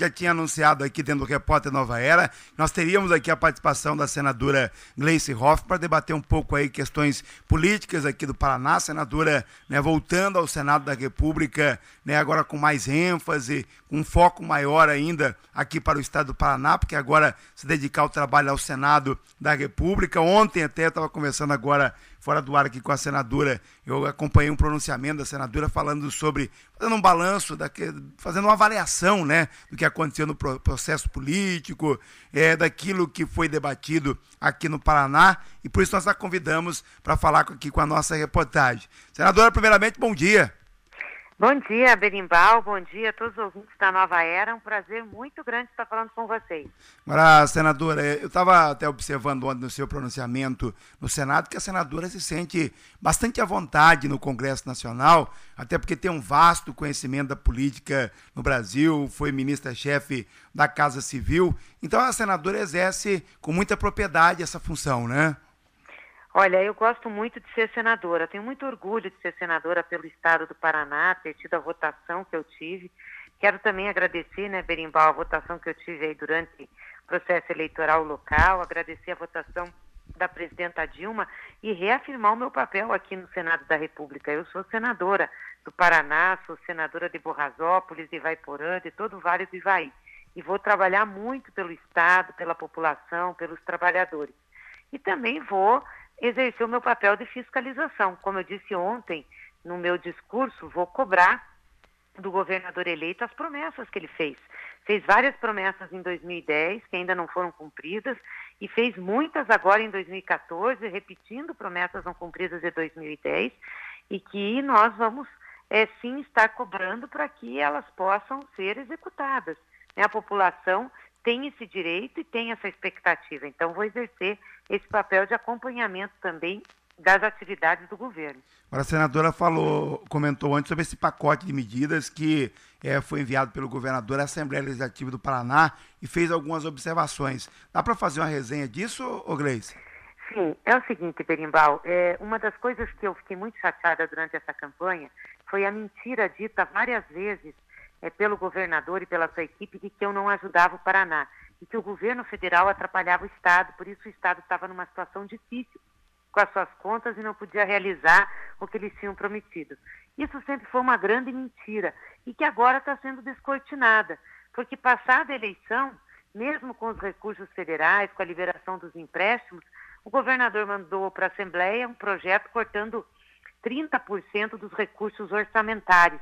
já tinha anunciado aqui dentro do Repórter Nova Era, nós teríamos aqui a participação da senadora Gleice Hoff para debater um pouco aí questões políticas aqui do Paraná, senadora, né, voltando ao Senado da República, né, agora com mais ênfase, com um foco maior ainda aqui para o estado do Paraná, porque agora se dedicar ao trabalho ao Senado da República. Ontem até eu estava conversando agora fora do ar aqui com a senadora, eu acompanhei um pronunciamento da senadora falando sobre, fazendo um balanço, fazendo uma avaliação, né, do que aconteceu no processo político, daquilo que foi debatido aqui no Paraná, e por isso nós a convidamos para falar aqui com a nossa reportagem. Senadora, primeiramente, bom dia. Bom dia, Berimbau, bom dia a todos os ouvintes da Nova Era, é um prazer muito grande estar falando com vocês. Agora, senadora, eu estava até observando ontem no seu pronunciamento no Senado que a senadora se sente bastante à vontade no Congresso Nacional, até porque tem um vasto conhecimento da política no Brasil, foi ministra-chefe da Casa Civil, então a senadora exerce com muita propriedade essa função, né? Olha, eu gosto muito de ser senadora, tenho muito orgulho de ser senadora pelo estado do Paraná, ter tido a votação que eu tive. Quero também agradecer, né, Berimbau, a votação que eu tive aí durante o processo eleitoral local, agradecer a votação da presidenta Dilma e reafirmar o meu papel aqui no Senado da República. Eu sou senadora do Paraná, sou senadora de Borrasópolis, de Ivaiporã, de todo o Vale do Ivaí. E vou trabalhar muito pelo estado, pela população, pelos trabalhadores. E também vou exercer o meu papel de fiscalização. Como eu disse ontem no meu discurso, vou cobrar do governador eleito as promessas que ele fez. Fez várias promessas em 2010 que ainda não foram cumpridas e fez muitas agora em 2014, repetindo promessas não cumpridas de 2010 e que nós vamos sim estar cobrando para que elas possam ser executadas. A população tem esse direito e tem essa expectativa. Então, vou exercer esse papel de acompanhamento também das atividades do governo. Agora, a senadora comentou antes sobre esse pacote de medidas que foi enviado pelo governador à Assembleia Legislativa do Paraná e fez algumas observações. Dá para fazer uma resenha disso, Gleice? Sim, é o seguinte, Berimbau, uma das coisas que eu fiquei muito chateada durante essa campanha foi a mentira dita várias vezes pelo governador e pela sua equipe de que eu não ajudava o Paraná e que o governo federal atrapalhava o Estado, por isso o Estado estava numa situação difícil com as suas contas e não podia realizar o que eles tinham prometido. Isso sempre foi uma grande mentira e que agora está sendo descortinada, porque passada a eleição, mesmo com os recursos federais, com a liberação dos empréstimos, o governador mandou para a Assembleia um projeto cortando 30% dos recursos orçamentários.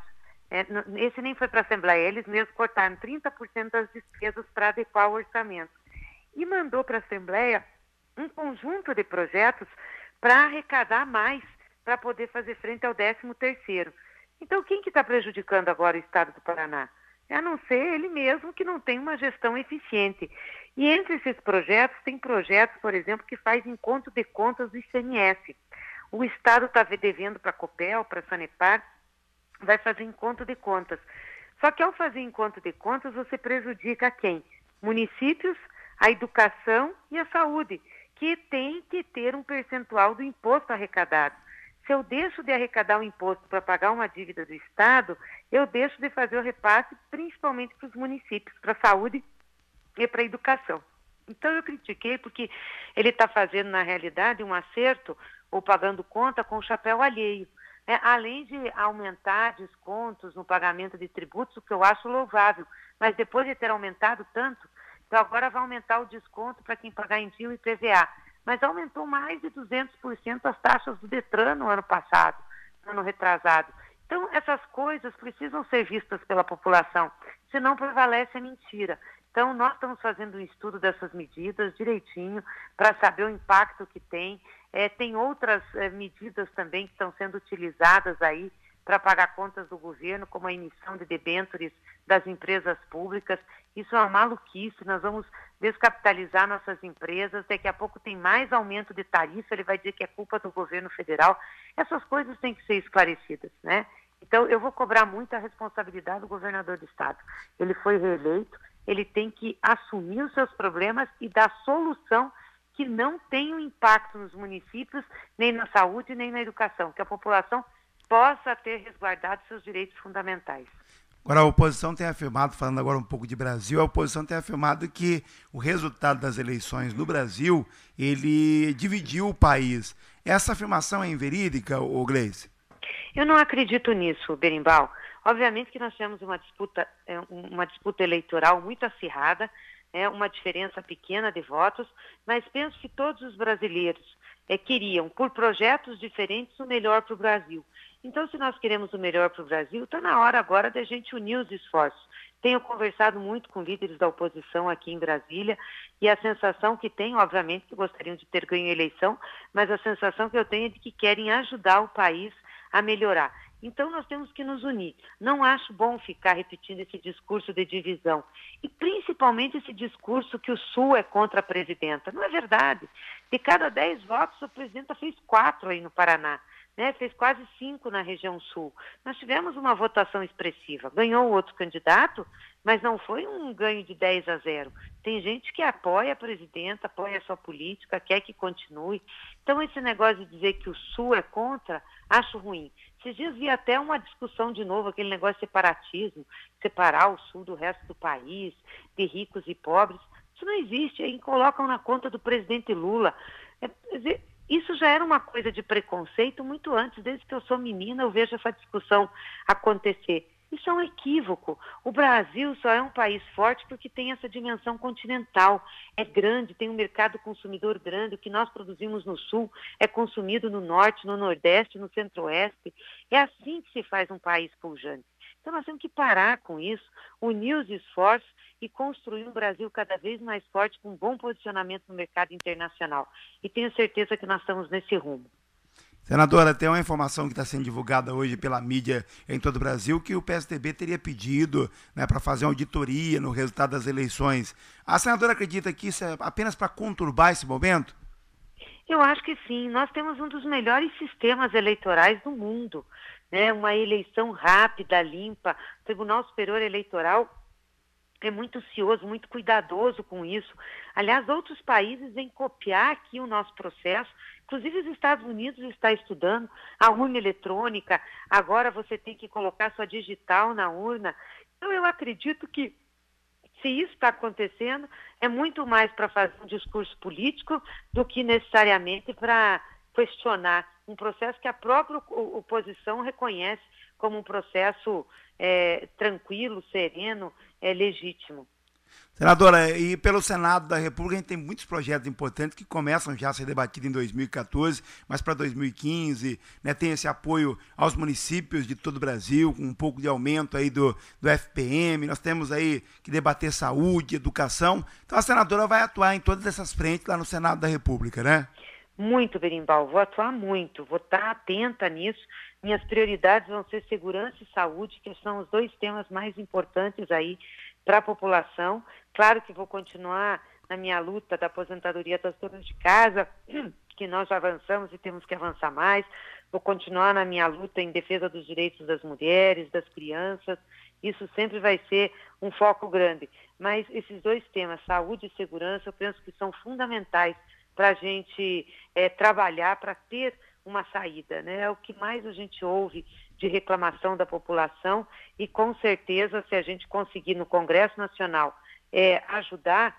Esse nem foi para a Assembleia, eles mesmos cortaram 30% das despesas para adequar o orçamento. E mandou para a Assembleia um conjunto de projetos para arrecadar mais, para poder fazer frente ao 13º. Então, quem que está prejudicando agora o Estado do Paraná? A não ser ele mesmo, que não tem uma gestão eficiente. E entre esses projetos, tem projetos, por exemplo, que faz encontro de contas do ICMS. O Estado está devendo para a Copel, para a Sanepar, vai fazer encontro de contas. Só que ao fazer encontro de contas, você prejudica quem? Municípios, a educação e a saúde, que tem que ter um percentual do imposto arrecadado. Se eu deixo de arrecadar o imposto para pagar uma dívida do Estado, eu deixo de fazer o repasse principalmente para os municípios, para a saúde e para a educação. Então eu critiquei porque ele está fazendo, na realidade, um acerto ou pagando conta com o chapéu alheio. Além de aumentar descontos no pagamento de tributos, o que eu acho louvável, mas depois de ter aumentado tanto, então agora vai aumentar o desconto para quem pagar em dia o IPVA. Mas aumentou mais de 200% as taxas do Detran no ano passado, no ano retrasado. Então essas coisas precisam ser vistas pela população, senão prevalece a mentira. Então nós estamos fazendo um estudo dessas medidas direitinho para saber o impacto que tem. Tem outras medidas também que estão sendo utilizadas aí para pagar contas do governo, como a emissão de debêntures das empresas públicas. Isso é uma maluquice, nós vamos descapitalizar nossas empresas, daqui a pouco tem mais aumento de tarifa, ele vai dizer que é culpa do governo federal. Essas coisas têm que ser esclarecidas, né? Então, eu vou cobrar muito a responsabilidade do governador do Estado. Ele foi reeleito, ele tem que assumir os seus problemas e dar solução que não tenha um impacto nos municípios, nem na saúde, nem na educação, que a população possa ter resguardado seus direitos fundamentais. Agora, a oposição tem afirmado, falando agora um pouco de Brasil, a oposição tem afirmado que o resultado das eleições no Brasil, ele dividiu o país. Essa afirmação é inverídica, ô Gleice? Eu não acredito nisso, Berimbau. Obviamente que nós tivemos uma disputa eleitoral muito acirrada, uma diferença pequena de votos, mas penso que todos os brasileiros queriam, por projetos diferentes, o melhor para o Brasil. Então, se nós queremos o melhor para o Brasil, está na hora agora da gente unir os esforços. Tenho conversado muito com líderes da oposição aqui em Brasília e a sensação que tenho, obviamente, que gostariam de ter ganho a eleição, mas a sensação que eu tenho é de que querem ajudar o país a melhorar. Então, nós temos que nos unir. Não acho bom ficar repetindo esse discurso de divisão. E, principalmente, esse discurso que o Sul é contra a presidenta. Não é verdade. De cada 10 votos, a presidenta fez 4 aí no Paraná. Fez quase 5 na região Sul. Nós tivemos uma votação expressiva. Ganhou o outro candidato, mas não foi um ganho de 10-0. Tem gente que apoia a presidenta, apoia a sua política, quer que continue. Então, esse negócio de dizer que o Sul é contra, acho ruim. Esses dias vi até uma discussão de novo, aquele negócio de separatismo, separar o Sul do resto do país, de ricos e pobres. Isso não existe. Aí colocam na conta do presidente Lula. Isso já era uma coisa de preconceito muito antes. Desde que eu sou menina, eu vejo essa discussão acontecer. Isso é um equívoco. O Brasil só é um país forte porque tem essa dimensão continental. É grande, tem um mercado consumidor grande. O que nós produzimos no Sul é consumido no Norte, no Nordeste, no Centro-Oeste. É assim que se faz um país pujante. Então nós temos que parar com isso, unir os esforços e construir um Brasil cada vez mais forte, com um bom posicionamento no mercado internacional. E tenho certeza que nós estamos nesse rumo. Senadora, tem uma informação que está sendo divulgada hoje pela mídia em todo o Brasil, que o PSDB teria pedido para fazer uma auditoria no resultado das eleições. A senadora acredita que isso é apenas para conturbar esse momento? Eu acho que sim. Nós temos um dos melhores sistemas eleitorais do mundo. Uma eleição rápida, limpa. O Tribunal Superior Eleitoral é muito cioso, muito cuidadoso com isso. Aliás, outros países vêm copiar aqui o nosso processo. Inclusive, os Estados Unidos está estudando a urna eletrônica. Agora você tem que colocar sua digital na urna. Então, eu acredito que, se isso está acontecendo, é muito mais para fazer um discurso político do que necessariamente para questionar um processo que a própria oposição reconhece como um processo tranquilo, sereno, legítimo. Senadora, e pelo Senado da República a gente tem muitos projetos importantes que começam já a ser debatidos em 2014, mas para 2015, tem esse apoio aos municípios de todo o Brasil, com um pouco de aumento aí do FPM, nós temos aí que debater saúde, educação. Então a senadora vai atuar em todas essas frentes lá no Senado da República, né? Muito, Berimbau, vou atuar muito, vou estar atenta nisso. Minhas prioridades vão ser segurança e saúde, que são os 2 temas mais importantes aí para a população. Claro que vou continuar na minha luta da aposentadoria das donas de casa, que nós já avançamos e temos que avançar mais. Vou continuar na minha luta em defesa dos direitos das mulheres, das crianças. Isso sempre vai ser um foco grande. Mas esses 2 temas, saúde e segurança, eu penso que são fundamentais para a gente trabalhar para ter uma saída. É o que mais a gente ouve de reclamação da população e, com certeza, se a gente conseguir no Congresso Nacional ajudar,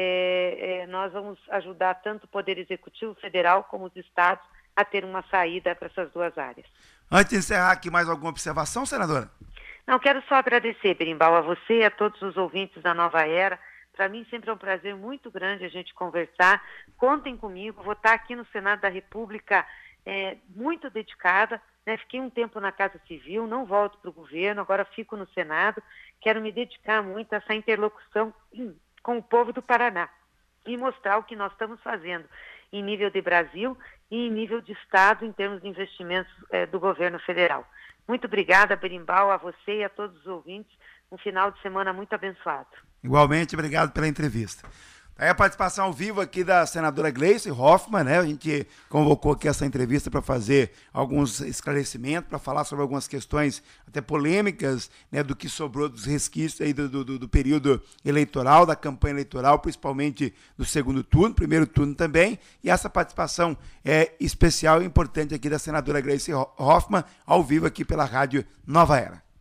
nós vamos ajudar tanto o Poder Executivo Federal como os estados a ter uma saída para essas 2 áreas. Antes de encerrar aqui, mais alguma observação, senadora? Não, quero só agradecer, Berimbau, a você e a todos os ouvintes da Nova Era. Para mim sempre é um prazer muito grande a gente conversar. Contem comigo, vou estar aqui no Senado da República muito dedicada. Fiquei um tempo na Casa Civil, não volto para o governo, agora fico no Senado. Quero me dedicar muito a essa interlocução com o povo do Paraná e mostrar o que nós estamos fazendo em nível de Brasil e em nível de Estado, em termos de investimentos do governo federal. Muito obrigada, Berimbau, a você e a todos os ouvintes. Um final de semana muito abençoado. Igualmente, obrigado pela entrevista. Aí a participação ao vivo aqui da senadora Gleice Hoffmann, A gente convocou aqui essa entrevista para fazer alguns esclarecimentos, para falar sobre algumas questões até polêmicas, do que sobrou dos resquícios aí do período eleitoral, da campanha eleitoral, principalmente do segundo turno, primeiro turno também, e essa participação é especial e importante aqui da senadora Gleice Hoffmann, ao vivo aqui pela Rádio Nova Era.